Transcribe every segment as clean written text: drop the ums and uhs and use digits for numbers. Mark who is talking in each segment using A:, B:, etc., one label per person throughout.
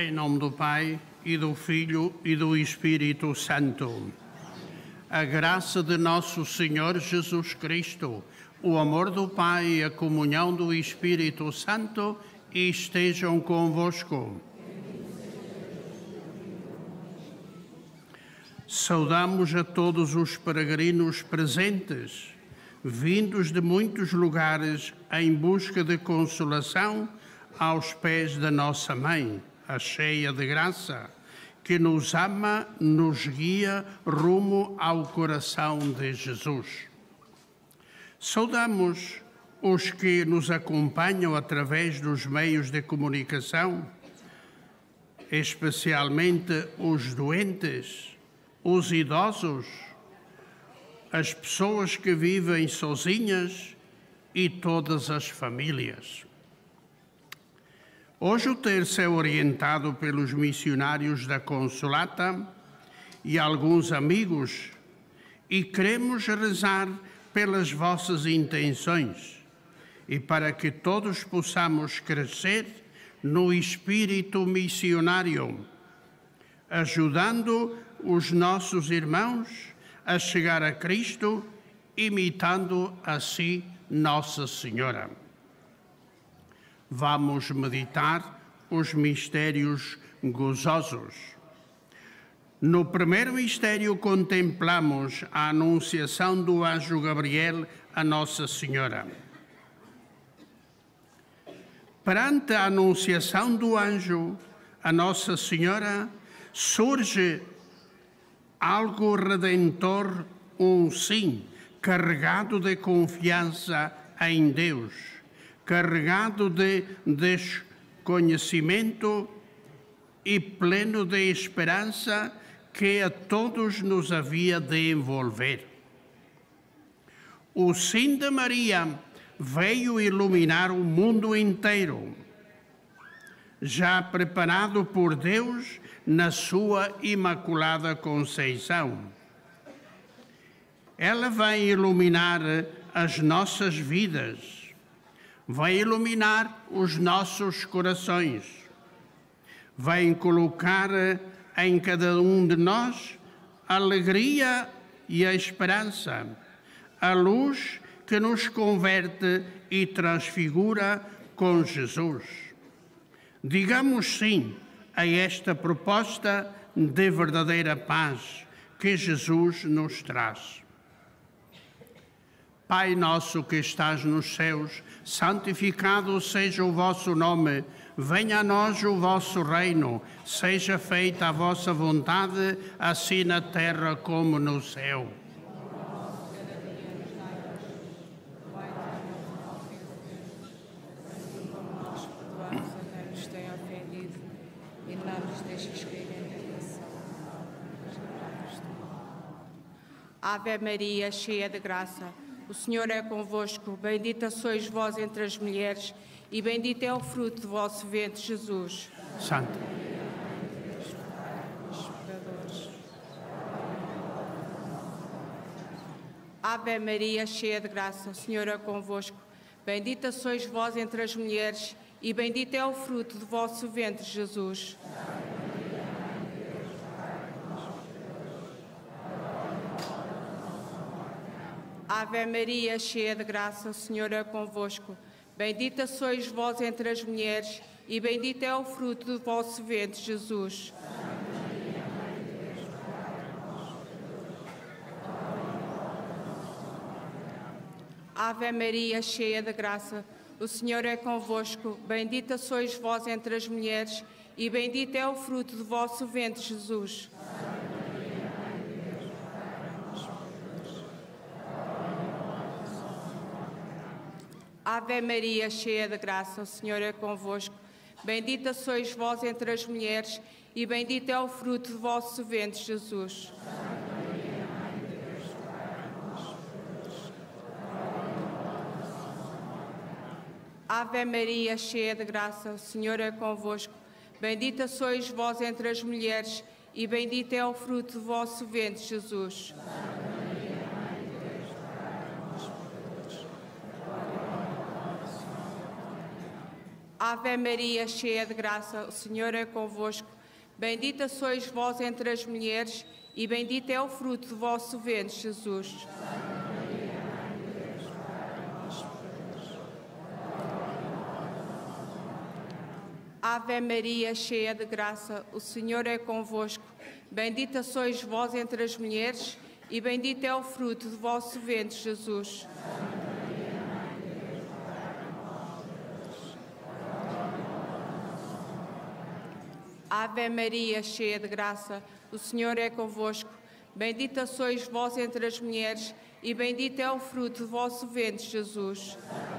A: Em nome do Pai, e do Filho, e do Espírito Santo. A graça de nosso Senhor Jesus Cristo, o amor do Pai e a comunhão do Espírito Santo estejam convosco. Saudamos a todos os peregrinos presentes, vindos de muitos lugares em busca de consolação aos pés da nossa Mãe, a cheia de graça, que nos ama, nos guia rumo ao coração de Jesus. Saudamos os que nos acompanham através dos meios de comunicação, especialmente os doentes, os idosos, as pessoas que vivem sozinhas e todas as famílias. Hoje o terço é orientado pelos missionários da Consolata e alguns amigos e queremos rezar pelas vossas intenções e para que todos possamos crescer no espírito missionário, ajudando os nossos irmãos a chegar a Cristo, imitando assim Nossa Senhora. Vamos meditar os mistérios gozosos. No primeiro mistério contemplamos a anunciação do anjo Gabriel a Nossa Senhora. Perante a anunciação do anjo a Nossa Senhora, surge algo redentor, um sim, carregado de confiança em Deus, carregado de desconhecimento e pleno de esperança que a todos nos havia de envolver. O sim de Maria veio iluminar o mundo inteiro, já preparado por Deus na sua Imaculada Conceição. Ela vai iluminar as nossas vidas, vai iluminar os nossos corações, vai colocar em cada um de nós a alegria e a esperança, a luz que nos converte e transfigura com Jesus. Digamos sim a esta proposta de verdadeira paz que Jesus nos traz. Pai nosso que estás nos céus, santificado seja o vosso nome, venha a nós o vosso reino, seja feita a vossa vontade, assim na terra como no céu.
B: Ave Maria, cheia de graça, o Senhor é convosco, bendita sois vós entre as mulheres, e bendito é o fruto do vosso ventre, Jesus.
A: Santa
B: Ave Maria, cheia de graça, o Senhor é convosco, bendita sois vós entre as mulheres, e bendito é o fruto do vosso ventre, Jesus. Ave Maria, cheia de graça, o Senhor é convosco. Bendita sois vós entre as mulheres, e bendito é o fruto do vosso ventre, Jesus. Ave Maria, cheia de graça, o Senhor é convosco. Bendita sois vós entre as mulheres, e bendito é o fruto do vosso ventre, Jesus. Ave Maria, cheia de graça, o Senhor é convosco. Bendita sois vós entre as mulheres, e bendito é o fruto do vosso ventre, Jesus. Ave Maria, cheia de graça, o Senhor é convosco. Bendita sois vós entre as mulheres, e bendito é o fruto do vosso ventre, Jesus. Ave Maria, cheia de graça, o Senhor é convosco. Bendita sois vós entre as mulheres, e bendito é o fruto do vosso ventre, Jesus. Ave Maria, cheia de graça, o Senhor é convosco. Bendita sois vós entre as mulheres, e bendito é o fruto do vosso ventre, Jesus. Ave Maria, cheia de graça, o Senhor é convosco. Bendita sois vós entre as mulheres, e bendito é o fruto do vosso ventre, Jesus.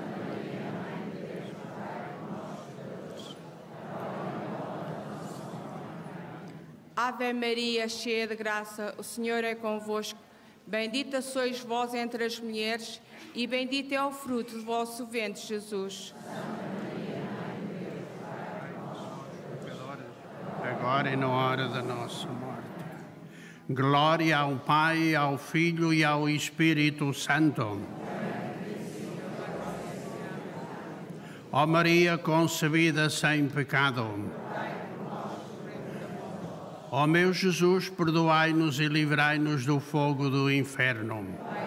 B: Ave Maria, cheia de graça, o Senhor é convosco. Bendita sois vós entre as mulheres, e bendito é o fruto do vosso ventre, Jesus.
A: Agora e na hora da nossa morte. Glória ao Pai, ao Filho e ao Espírito Santo. Ó Maria concebida sem pecado. Ó meu Jesus, perdoai-nos e livrai-nos do fogo do inferno.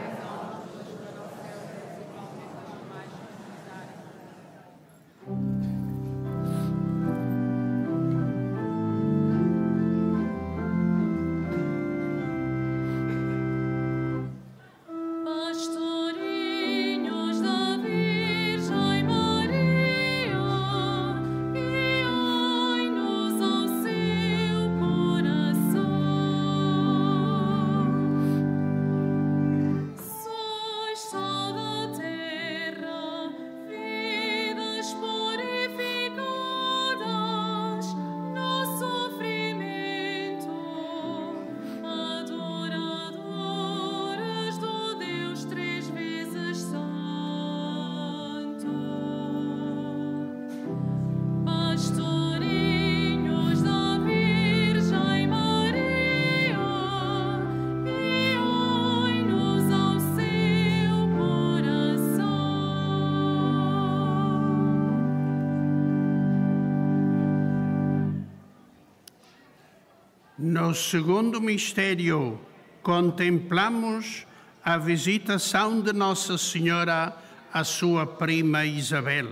A: No segundo mistério, contemplamos a visitação de Nossa Senhora à sua prima Isabel.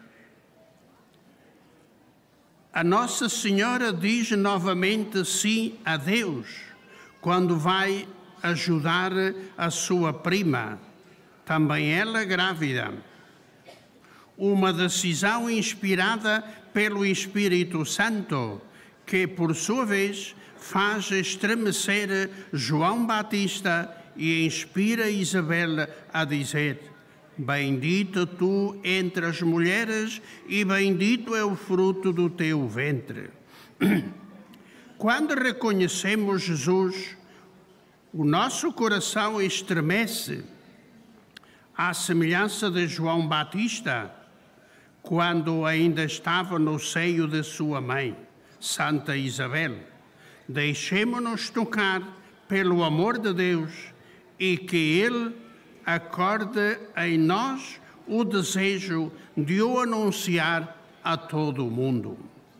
A: A Nossa Senhora diz novamente sim a Deus quando vai ajudar a sua prima, também ela grávida. Uma decisão inspirada pelo Espírito Santo, que, por sua vez, faz estremecer João Batista e inspira Isabel a dizer: bendita tu entre as mulheres e bendito é o fruto do teu ventre. Quando reconhecemos Jesus, o nosso coração estremece, à semelhança de João Batista, quando ainda estava no seio de sua mãe, Santa Isabel. Deixemo-nos tocar pelo amor de Deus e que Ele acorde em nós o desejo de o anunciar a todo o mundo.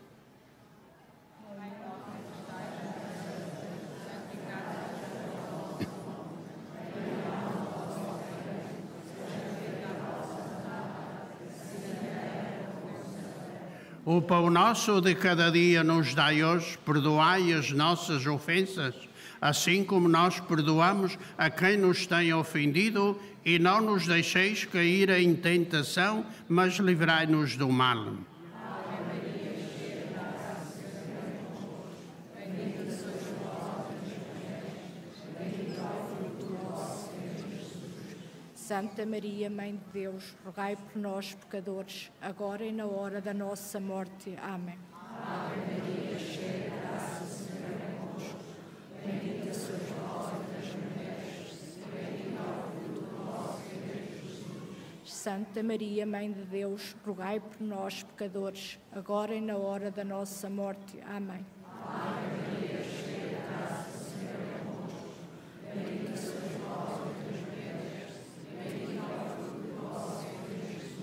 A: O pão nosso de cada dia nos dai hoje, perdoai as nossas ofensas, assim como nós perdoamos a quem nos tem ofendido, e não nos deixeis cair em tentação, mas livrai-nos do mal.
C: Santa Maria, Mãe de Deus, rogai por nós, pecadores, agora e na hora da nossa morte. Amém.
D: Ave Maria, cheia de graça, o Senhor é convosco. Bendita sois vós entre as mulheres, e bendito é o fruto do vosso ventre, Jesus.
C: Santa Maria, Mãe de Deus, rogai por nós, pecadores, agora e na hora da nossa morte. Amém.
D: Ave Maria, cheia de graça, o Senhor é convosco. Bendita sois vós entre as mulheres, e bendito é o fruto do vosso ventre, Jesus.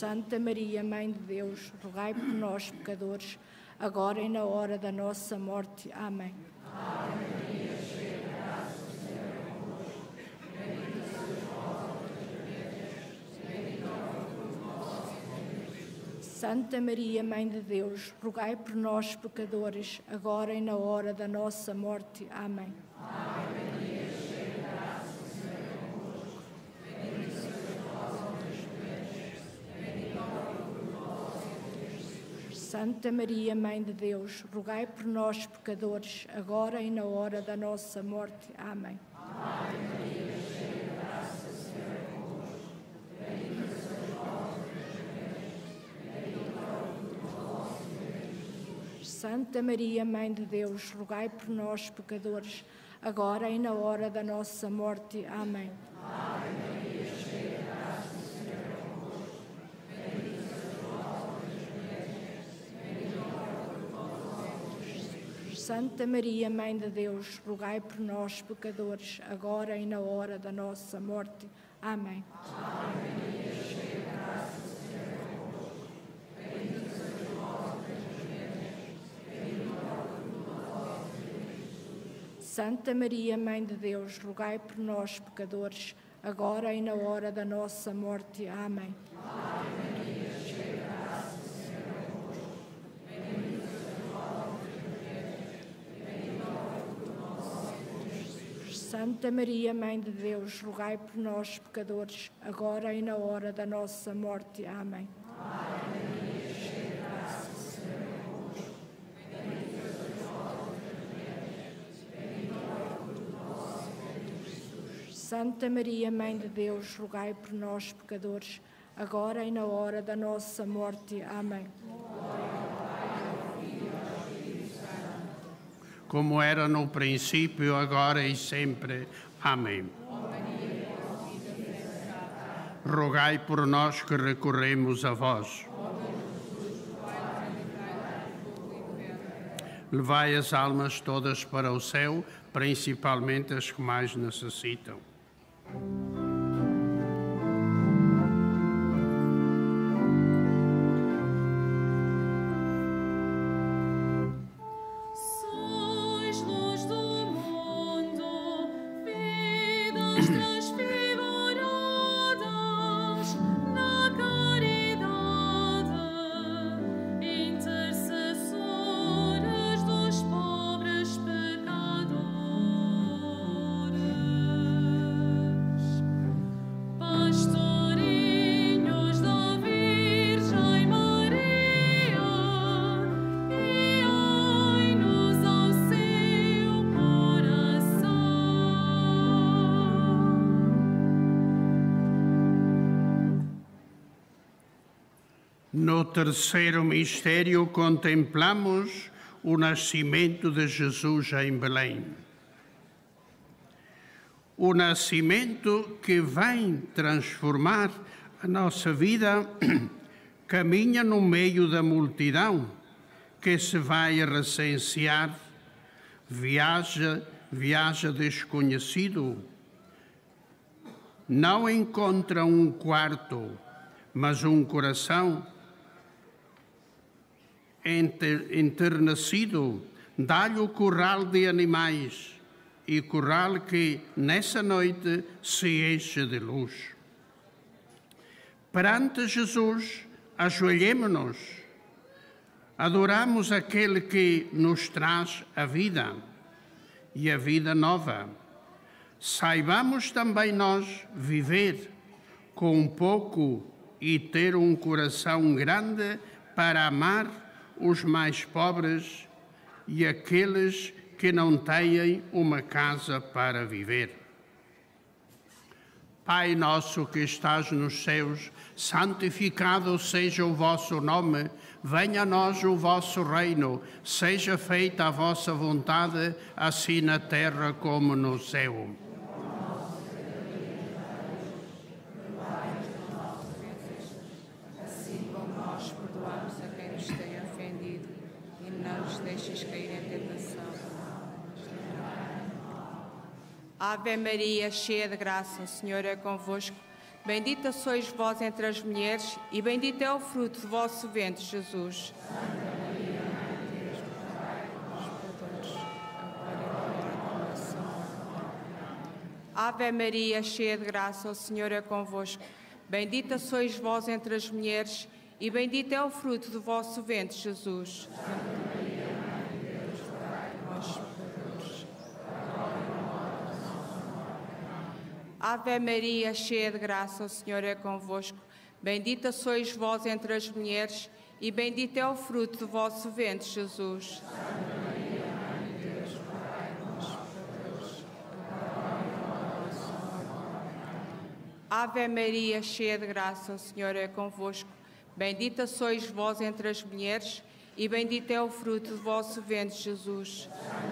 C: Santa Maria, Mãe de Deus, rogai por nós, pecadores, agora e na hora da nossa morte. Amém.
D: Ave Maria, cheia de graça, o Senhor é convosco. Bendita sois vós entre as mulheres, bendito é o fruto do vosso ventre, Jesus.
C: Santa Maria, Mãe de Deus, rogai por nós, pecadores, agora e na hora da nossa morte. Amém.
D: Ave Maria, cheia de graça, o Senhor é convosco. Bendita sois vós entre as mulheres, bendito é o fruto do vosso ventre, Jesus.
C: Santa Maria, Mãe de Deus, rogai por nós, pecadores, agora e na hora da nossa morte. Amém.
D: Ave Maria, cheia de graça, o Senhor é convosco. Bendita sois vós entre as mulheres, bendito é o fruto do vosso ventre, Jesus.
C: Santa Maria, Mãe de Deus, rogai por nós, pecadores, agora e na hora da nossa morte. Amém.
D: Ave Maria, cheia de graça, o Senhor é convosco. Bendita sois vós entre as mulheres, bendito é o fruto do vosso ventre, Jesus.
C: Santa Maria, Mãe de Deus, rogai por nós, pecadores, agora e na hora da nossa morte. Amém.
D: Ave Maria, cheia de graça, o Senhor é convosco. Bendita sois vós entre as mulheres, bendito é o fruto do vosso ventre, Jesus.
C: Santa Maria, Mãe de Deus, rogai por nós, pecadores, agora e na hora da nossa morte. Amém.
D: Ave Maria, cheia de graça, o Senhor é convosco. Bendita sois vós entre as mulheres, bendito é o fruto do vosso ventre, Jesus.
C: Santa Maria, Mãe de Deus, rogai por nós, pecadores, agora e na hora da nossa morte. Amém.
D: Ave Maria, cheia de graça, o Senhor é convosco. Bendita sois vós entre as mulheres, bendito é o fruto do vosso ventre, Jesus.
C: Santa Maria, Mãe de Deus, rogai por nós, pecadores, agora e na hora da nossa morte. Amém.
A: Como era no princípio, agora e sempre. Amém. Rogai por nós que recorremos a vós. Levai as almas todas para o céu, principalmente as que mais necessitam.
E: Sois luz do mundo, vidas transfiguradas na caridade, intercessoras dos pobres pecadores. Pastorinhos da Virgem Maria, guiai-nos ao seu coração.
A: No terceiro mistério, contemplamos o nascimento de Jesus em Belém. O nascimento que vem transformar a nossa vida caminha no meio da multidão que se vai recensear, viaja desconhecido. Não encontra um quarto, mas um coração enternecido. Dá-lhe o curral de animais, e curral que nessa noite se enche de luz. Perante Jesus, ajoelhemo-nos, adoramos aquele que nos traz a vida e a vida nova. Saibamos também nós viver com pouco e ter um coração grande para amar os mais pobres e aqueles que não têm uma casa para viver. Pai nosso que estás nos céus, santificado seja o vosso nome, venha a nós o vosso reino, seja feita a vossa vontade, assim na terra como no céu.
B: Assim como nós perdoamos a quem nos tem ofendido, e não nos deixes cair em tentação. Ave Maria, cheia de graça, o Senhor é convosco. Bendita sois vós entre as mulheres, e bendito é o fruto do vosso ventre, Jesus. Ave Maria, cheia de graça, o Senhor é convosco. Bendita sois vós entre as mulheres, e bendito é o fruto do vosso ventre, Jesus. Ave Maria, cheia de graça, o Senhor é convosco. Bendita sois vós entre as mulheres, e bendito é o fruto do vosso ventre, Jesus. Ave Maria, cheia de graça, o Senhor é convosco. Bendita sois vós entre as mulheres, e bendito é o fruto do vosso ventre, Jesus.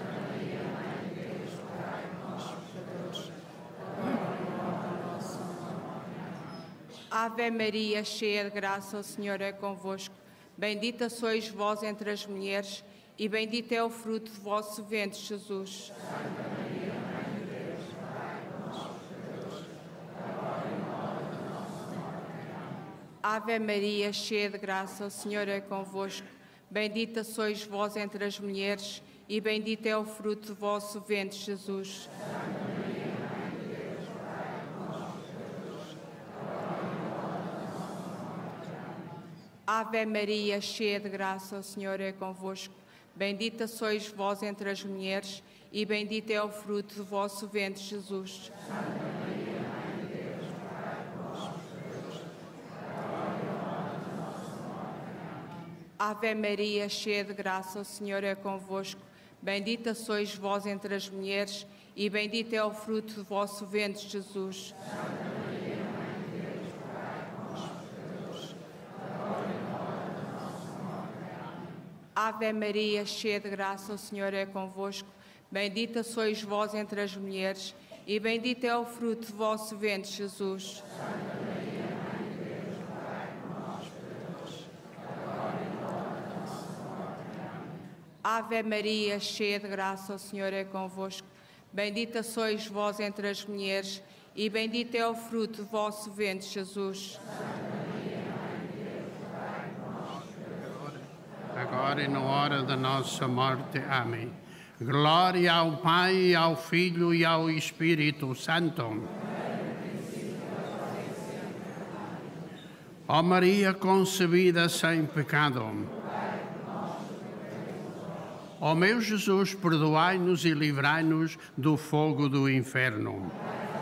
B: Ave Maria, cheia de graça, o Senhor é convosco. Bendita sois vós entre as mulheres, e bendito é o fruto do vosso ventre, Jesus. Ave Maria, cheia de graça, o Senhor é convosco. Bendita sois vós entre as mulheres, e bendito é o fruto do vosso ventre, Jesus. Ave Maria, cheia de graça, o Senhor é convosco. Bendita sois vós entre as mulheres, e bendito é o fruto do vosso ventre, Jesus. Ave Maria, cheia de graça, o Senhor é convosco. Bendita sois vós entre as mulheres, e bendito é o fruto do vosso ventre, Jesus. Ave Maria, cheia de graça, o Senhor é convosco. Bendita sois vós entre as mulheres, e bendito é o fruto do vosso ventre, Jesus. Ave Maria, cheia de graça, o Senhor é convosco. Bendita sois vós entre as mulheres, e bendito é o fruto do vosso ventre, Jesus.
A: Agora e na hora da nossa morte. Amém. Glória ao Pai, ao Filho e ao Espírito Santo. Ó Maria concebida sem pecado. Ó meu Jesus, perdoai-nos e livrai-nos do fogo do inferno.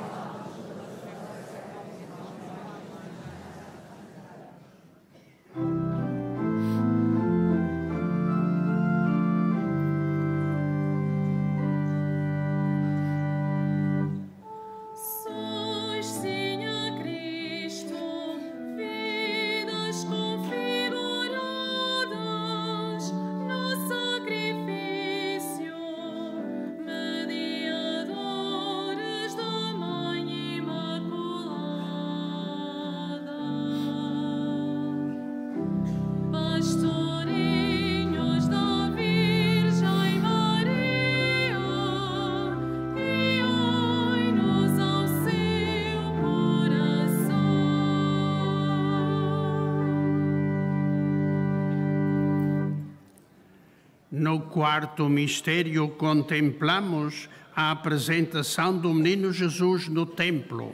A: No quarto mistério, contemplamos a apresentação do menino Jesus no templo.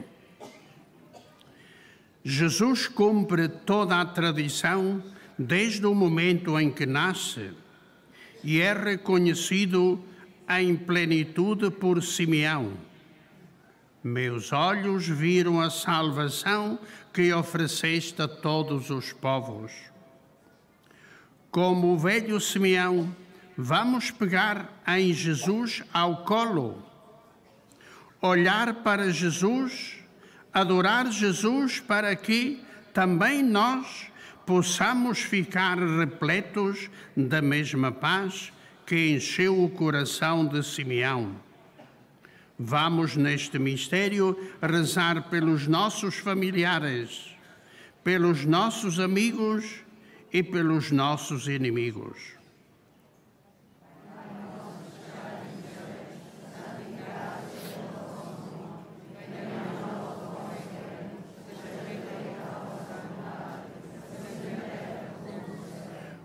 A: Jesus cumpre toda a tradição desde o momento em que nasce e é reconhecido em plenitude por Simeão. Meus olhos viram a salvação que ofereceste a todos os povos. Como o velho Simeão, vamos pegar em Jesus ao colo, olhar para Jesus, adorar Jesus, para que também nós possamos ficar repletos da mesma paz que encheu o coração de Simeão. Vamos, neste mistério, rezar pelos nossos familiares, pelos nossos amigos e pelos nossos inimigos.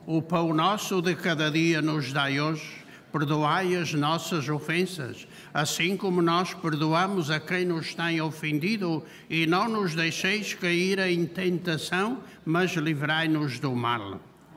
A: O pão nosso de cada dia nos dai hoje. Perdoai as nossas ofensas, assim como nós perdoamos a quem nos tem ofendido, e não nos deixeis cair em tentação, mas livrai-nos do mal.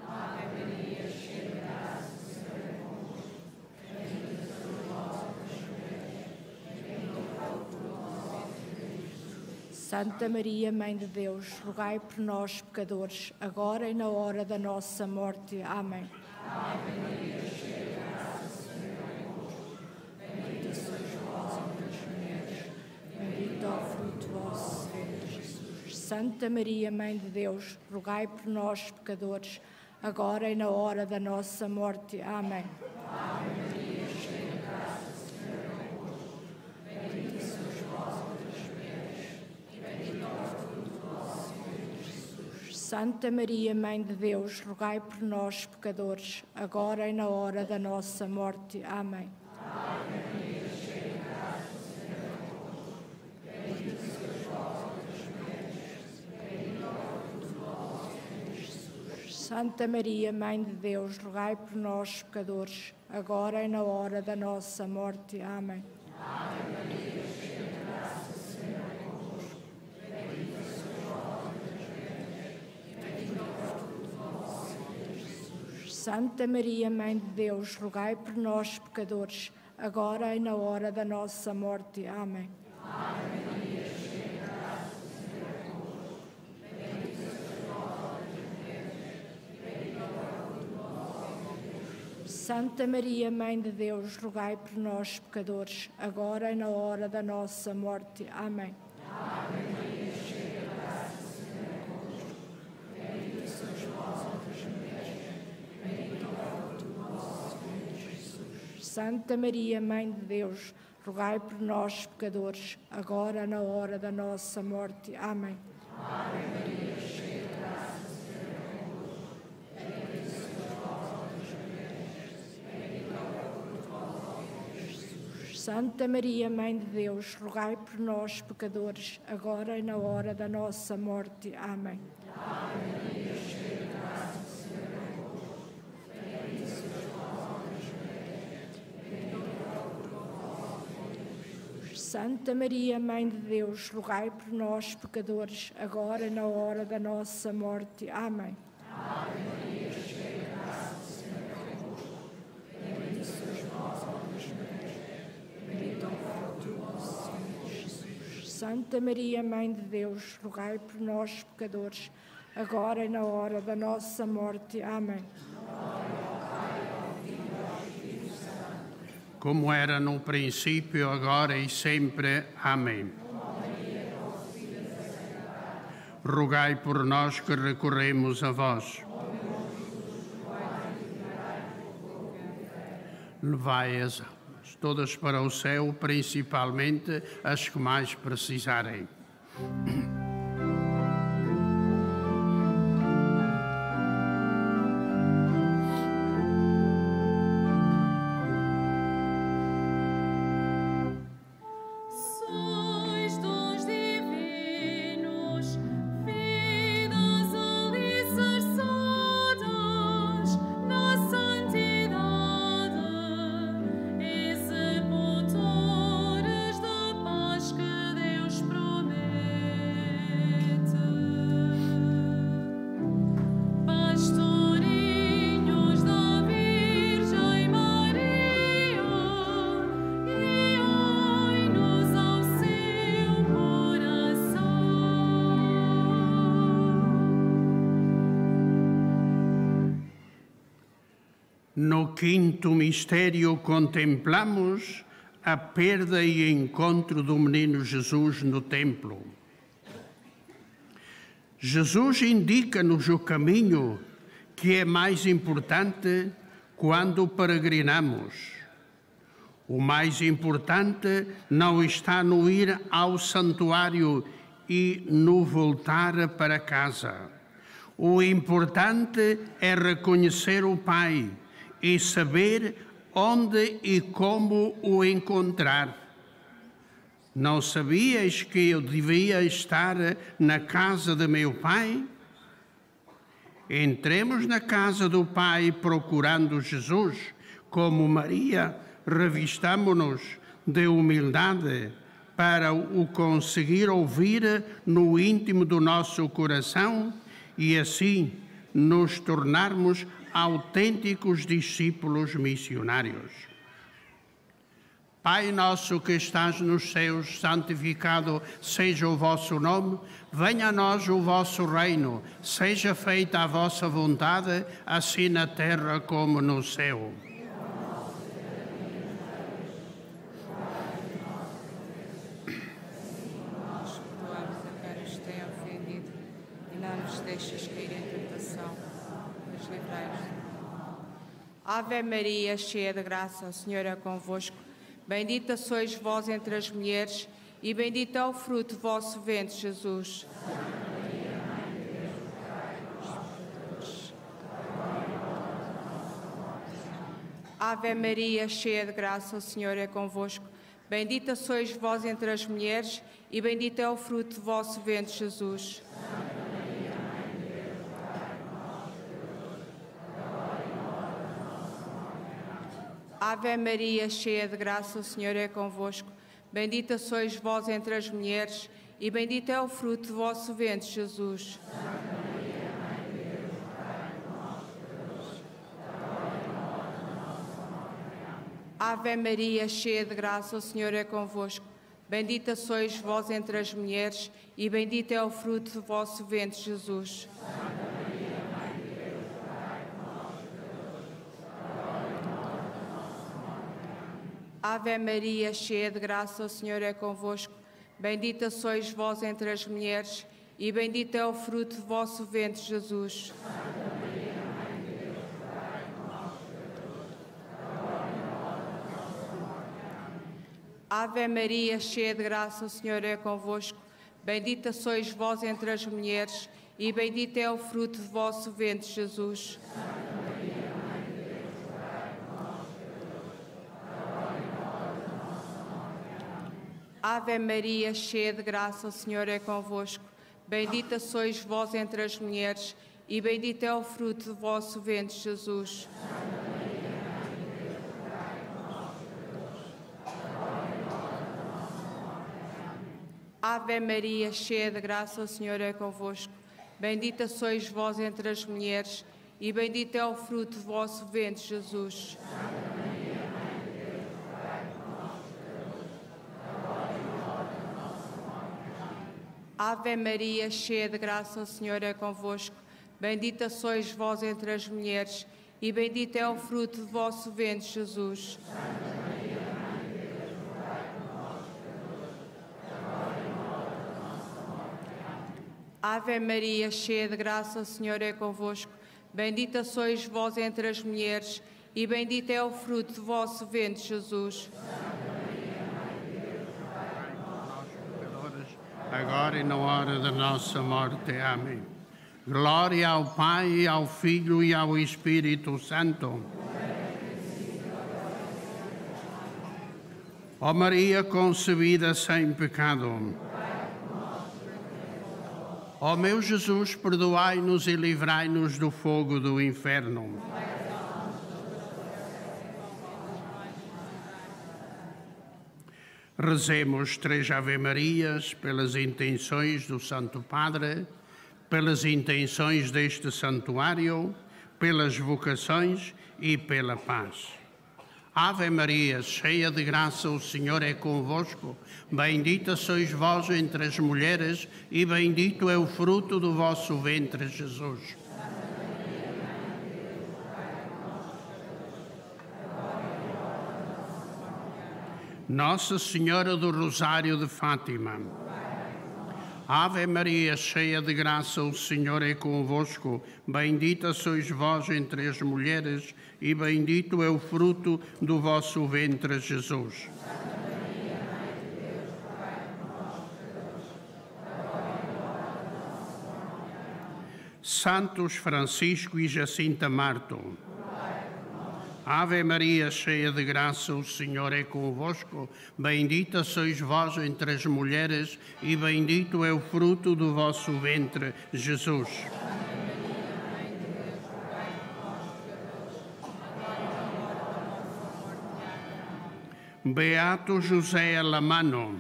C: Santa Maria, Mãe de Deus, rogai por nós, pecadores, agora e na hora da nossa morte. Amém.
D: Ave Maria, cheia de graça, o Senhor é convosco. Bendita sois vós entre as mulheres, bendito é o fruto do vosso ventre, Jesus.
C: Santa Maria, Mãe de Deus, rogai por nós, pecadores, agora e na hora da nossa morte. Amém.
D: Ave Maria, cheia de graça, o Senhor é convosco. Bendita sois vós entre as mulheres, bendito é o fruto do vosso ventre, Jesus.
C: Santa Maria, Mãe de Deus, rogai por nós, pecadores, agora e na hora da nossa morte. Amém.
D: Ave Maria, cheia de graça, o Senhor é convosco. Bendita sois vós entre as mulheres, bendito é o fruto do vosso ventre, Jesus.
C: Santa Maria, Mãe de Deus, rogai por nós, pecadores, agora e na hora da nossa morte. Amém.
D: Ave Maria, cheia de graça, o Senhor é convosco. Bendita sois vós entre as mulheres, bendito é o fruto do vosso ventre, Jesus.
C: Santa Maria, Mãe de Deus, rogai por nós, pecadores, agora e na hora da nossa morte. Amém.
D: Ave Maria, cheia de graça, o Senhor é convosco. Bendita sois vós entre as mulheres, bendito é o fruto do vosso ventre, Jesus.
C: Santa Maria, Mãe de Deus, rogai por nós, pecadores, agora e na hora da nossa morte. Amém.
D: Ave Maria, cheia de graça, o Senhor é convosco. Bendita sois vós entre as mulheres, bendito é o fruto do vosso ventre, Jesus.
C: Santa Maria, Mãe de Deus, rogai por nós, pecadores, agora e na hora da nossa morte. Amém.
D: Ave Maria, cheia de graça, o Senhor é convosco. Bendita sois vós entre as mulheres, bendito é o fruto do vosso ventre, Jesus.
C: Santa Maria, Mãe de Deus, rogai por nós, pecadores, agora e na hora da nossa morte. Amém.
D: Ave Maria, cheia de graça, o Senhor é convosco. Bendita sois vós entre as mulheres, bendito é o fruto do vosso ventre, Jesus.
C: Santa Maria, Mãe de Deus, rogai por nós, pecadores, agora e na hora da nossa morte. Amém.
D: Ave Maria, cheia de graça, o Senhor é convosco. Bendita sois vós entre as mulheres, bendito é o fruto do vosso ventre, Jesus.
C: Santa Maria, Mãe de Deus, rogai por nós, pecadores, agora e na hora da nossa morte. Amém.
A: Como era no princípio, agora e sempre. Amém. Rogai por nós que recorremos a vós. Levai as almas todas para o céu, principalmente as que mais precisarem.
E: Sois dons divinos, vidas alicerçadas na santidade e sepultores da paz que Deus promete. Pastorinhos da Virgem Maria, guiai-nos ao seu coração.
A: No quinto mistério contemplamos a perda e encontro do menino Jesus no templo. Jesus indica-nos o caminho que é mais importante quando peregrinamos. O mais importante não está no ir ao santuário e no voltar para casa. O importante é reconhecer o Pai e saber onde e como o encontrar. Não sabias que eu devia estar na casa de meu Pai? Entremos na casa do Pai procurando Jesus, como Maria, revistamo-nos de humildade para o conseguir ouvir no íntimo do nosso coração e assim nos tornarmos autênticos discípulos missionários. Pai nosso que estás nos céus, santificado seja o vosso nome, venha a nós o vosso reino, seja feita a vossa vontade, assim na terra como no céu.
B: Nós perdoamos a quem nos tem ofendido e não nos deixes cair em tentação, mas livrai-nos do mal. Ave Maria, cheia de graça, o Senhor é convosco. Bendita sois vós entre as mulheres, e bendito é o fruto do vosso ventre, Jesus. Ave Maria, cheia de graça, o Senhor é convosco. Bendita sois vós entre as mulheres, e bendito é o fruto do vosso ventre, Jesus. Ave Maria, cheia de graça, o Senhor é convosco. Bendita sois vós entre as mulheres, e bendito é o fruto do vosso ventre, Jesus. Ave Maria, cheia de graça, o Senhor é convosco. Bendita sois vós entre as mulheres, e bendito é o fruto do vosso ventre, Jesus. Ave Maria, cheia de graça, o Senhor é convosco. Bendita sois vós entre as mulheres, e bendito é o fruto do vosso ventre, Jesus. Ave Maria, cheia de graça, o Senhor é convosco. Bendita sois vós entre as mulheres, e bendito é o fruto do vosso ventre, Jesus. Ave Maria, cheia de graça, o Senhor é convosco. Bendita sois vós entre as mulheres, e bendito é o fruto do vosso ventre, Jesus. Ave Maria, cheia de graça, o Senhor é convosco. Bendita sois vós entre as mulheres, e bendito é o fruto do vosso ventre, Jesus. Ave Maria, cheia de graça, o Senhor é convosco. Bendita sois vós entre as mulheres, e bendito é o fruto do vosso ventre, Jesus. Ave Maria, cheia de graça, o Senhor é convosco. Bendita sois vós entre as mulheres, e bendito é o fruto do vosso ventre, Jesus.
A: Agora e na hora da nossa morte. Amém. Glória ao Pai, ao Filho e ao Espírito Santo. Ó Maria concebida sem pecado. Ó meu Jesus, perdoai-nos e livrai-nos do fogo do inferno. Rezemos 3 Ave-Marias pelas intenções do Santo Padre, pelas intenções deste santuário, pelas vocações e pela paz. Ave Maria, cheia de graça, o Senhor é convosco. Bendita sois vós entre as mulheres, e bendito é o fruto do vosso ventre, Jesus. Nossa Senhora do Rosário de Fátima. Ave Maria, cheia de graça, o Senhor é convosco. Bendita sois vós entre as mulheres, e bendito é o fruto do vosso ventre, Jesus. Santos Francisco e Jacinta Marto. Ave Maria, cheia de graça, o Senhor é convosco. Bendita sois vós entre as mulheres, e bendito é o fruto do vosso ventre, Jesus. Beato José Alamano.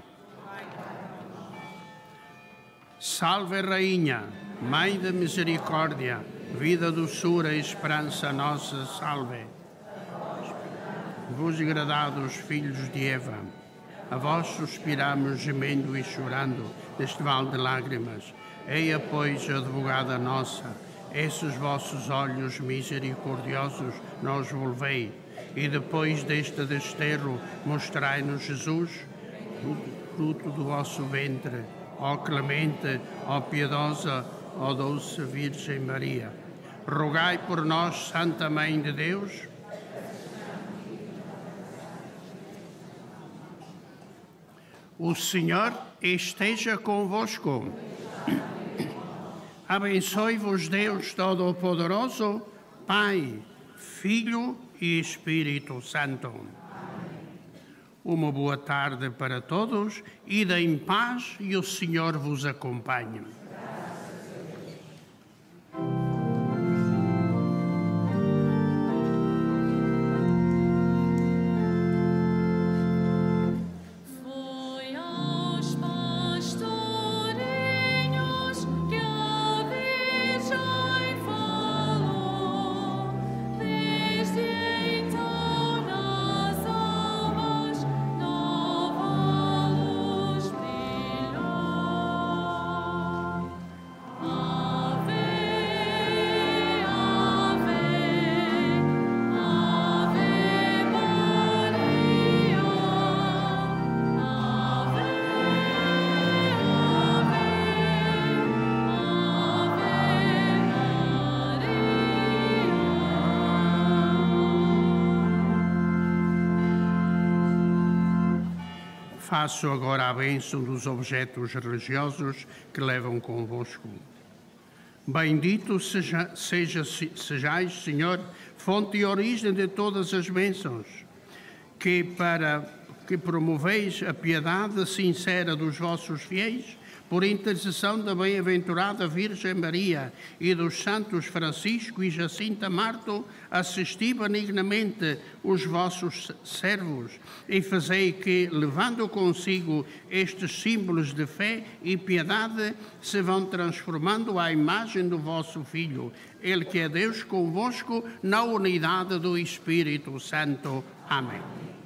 A: Salve Rainha, Mãe da Misericórdia, vida, doçura e esperança nossa, salve. Vos agradados filhos de Eva, a vós suspiramos gemendo e chorando neste vale de lágrimas. Eia, pois, advogada nossa, esses vossos olhos misericordiosos nos volvei, e depois deste desterro mostrai-nos Jesus, fruto do vosso ventre. Ó clemente, ó piedosa, ó doce Virgem Maria. Rogai por nós, Santa Mãe de Deus. O Senhor esteja convosco. Abençoe-vos Deus Todo-Poderoso, Pai, Filho e Espírito Santo. Uma boa tarde para todos, ide em paz e o Senhor vos acompanhe.
E: Foi aos pastorinhos que a Virgem falou, desde então nas almas nova luz brilhou. Ave, ave, ave Maria.
A: Faço agora a bênção dos objetos religiosos que levam convosco. Bendito sejais, Senhor, fonte e origem de todas as bênçãos, que promoveis a piedade sincera dos vossos fiéis, por intercessão da bem-aventurada Virgem Maria e dos santos Francisco e Jacinta Marto, assisti benignamente os vossos servos e fazei que, levando consigo estes símbolos de fé e piedade, se vão transformando à imagem do vosso Filho, Ele que é Deus convosco, na unidade do Espírito Santo. Amém.